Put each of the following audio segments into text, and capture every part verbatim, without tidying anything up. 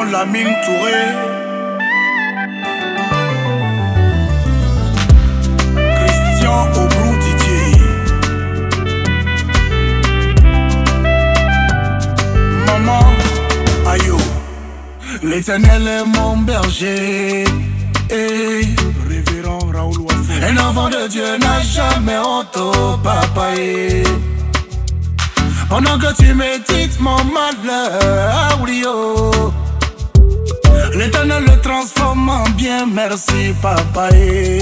Lamine Touré, Christian Obrou Didier, Maman Ayo, l'Éternel est mon berger. Et révérend Raoul Wafo, un enfant de Dieu n'a jamais honte au papa. Et pendant que tu médites mon malheur, oui, oh, l'Éternel le transforme en bien, merci papa. Et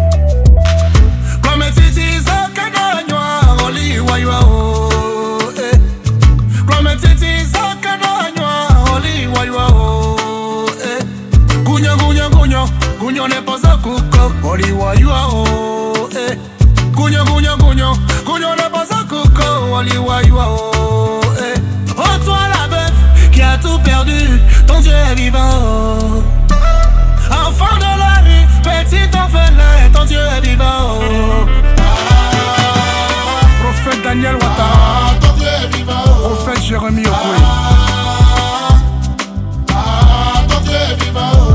comme tu dis, ça canonne, oli, waïwa, oh, eh, comme tu dis, ça canonne, oli, waïwa, oh, eh, gougno, gougno, gougno. Gougno n'est pas un coucou, oli waïwa oh eh. Gougno, gougno, gougno, gougno n'est pas un coucou, oli waïwa oh eh. Oh toi la veuve qui a tout perdu, ton Dieu est vivant oh. Enfant de la rue, petit orphelin, ton Dieu est vivant oh. Prophète Daniel Ouattara, ton Dieu est vivant oh. Prophète Jérémie Okoué, ton Dieu est vivant oh.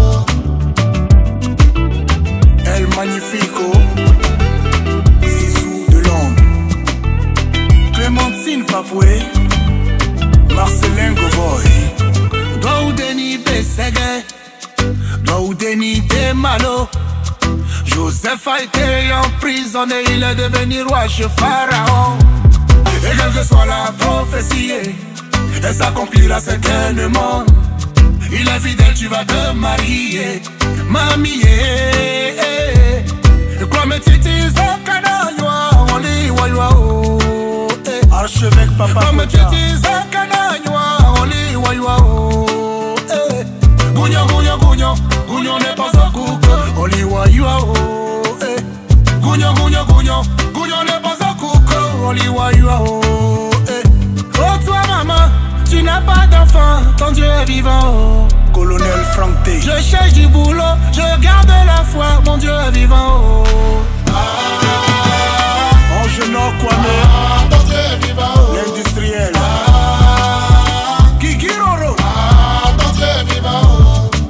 Magnifico, Zizou de Londres, Clémentine Papoué, Marcelin Govoy, Doudeni Bességué, Doudeni Demalo, Joseph a été emprisonné, il est devenu roi chez Pharaon. Et quelle que soit la prophétie, elle s'accomplira certainement. Il est fidèle, tu vas te marier, mamie. Comme tu dis, archevêque papa. Comme tu dis, Gougno, gougno, gougno, gougno n'est pas un coucou, oli waïwa oh. Gougno, gougno, gougno, gougno n'est pas un coucou, oli waïwa oh. Oh toi maman, tu n'as pas d'enfant, ton Dieu est vivant oh. Colonel Franck T. Je cherche du boulot, je garde la foi, mon Dieu est vivant oh. Angenor Kwame, ah, ton Dieu est vivant oh. L'industriel ah, Kikiroro, ah, ton Dieu est vivant oh.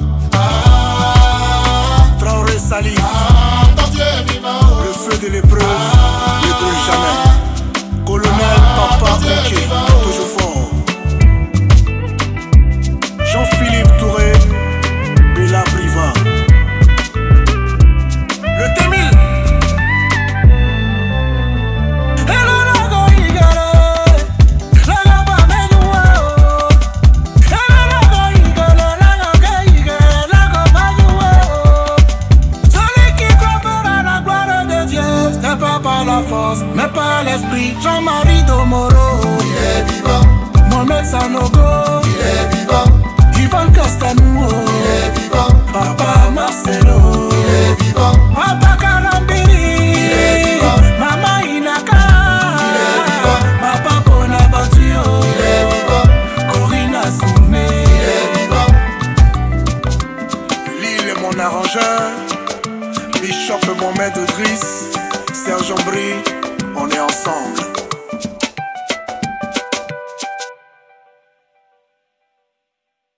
Ah, Traoré Salif, ah, ton Dieu est vivant oh. Le feu de l'épreuve, ah, ne brûle jamais. Colonel ah, Papa Ok, toujours fort. Jean-Philippe Touré, Bella Priva, le T mille. Mais pas l'esprit, Jean-Marie Domoro, il est vivant. Mohamed Sanogo, il est vivant. Ivan Castanou, il est vivant. Papa Marcelo, il est vivant. Papa Kalambiri, il est vivant. Maman Inaka, il est vivant. Papa Bonaventure, il est vivant. Corinne Soumé, il est vivant. Lille est mon arrangeur. Bishop Mohamed Driss, Serge Ambry, on est ensemble.